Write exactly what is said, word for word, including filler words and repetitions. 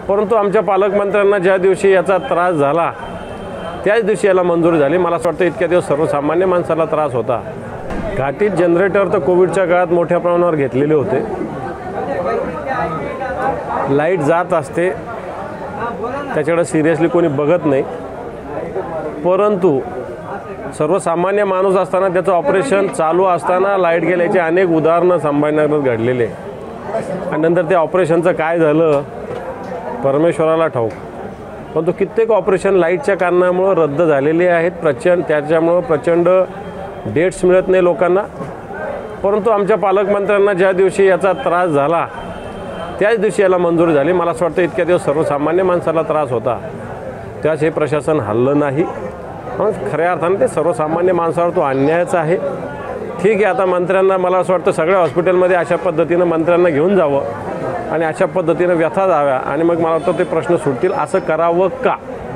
परंतु आमच्या पालकमंत्र्यांना ज्या दिवशी याचा त्रास झाला त्याच दिवशी याला मंजुरी झाली। मला असं वाटतं इतक्या दिवस सर्वसामान्य माणसाला त्रास होता। घाटीत जनरेटर तर कोविडच्या काळात मोठ्या प्रमाणावर घेतलेले होते। लाईट जात असते त्याच्याकडे सिरियसली कोणी बघत नाही, परंतु सर्वसामान्य माणूस असताना त्याचं ऑपरेशन चालू असताना लाईट गेल्याचे अनेक उदाहरणं संभाजीनगरात घडलेले आणि नंतर त्या ऑपरेशनचं काय झालं परमेश्वराला ठाऊक। परंतु कित्येक ऑपरेशन लाईटच्या कारणामुळे रद्द झालेले आहेत। प्रचंड त्याच्यामुळे प्रचंड डेट्स मिळत नाही लोकांना। परंतु आमच्या पालकमंत्र्यांना ज्या दिवशी याचा त्रास झाला त्याच दिवशी याला मंजुरी झाली। मला असं वाटतं इतक्या दिवस सर्वसामान्य माणसाला त्रास होता त्याच हे प्रशासन हल्लं नाही। मग खऱ्या अर्थाने ते सर्वसामान्य माणसावर तो अन्यायच आहे। ठीक आहे, आता मंत्र्यांना मला असं वाटतं सगळ्या हॉस्पिटलमध्ये अशा पद्धतीनं मंत्र्यांना घेऊन जावं आणि अशा पद्धतीनं व्यथा जाव्या आणि मग मला वाटतं ते प्रश्न सुटतील। असं करावं का?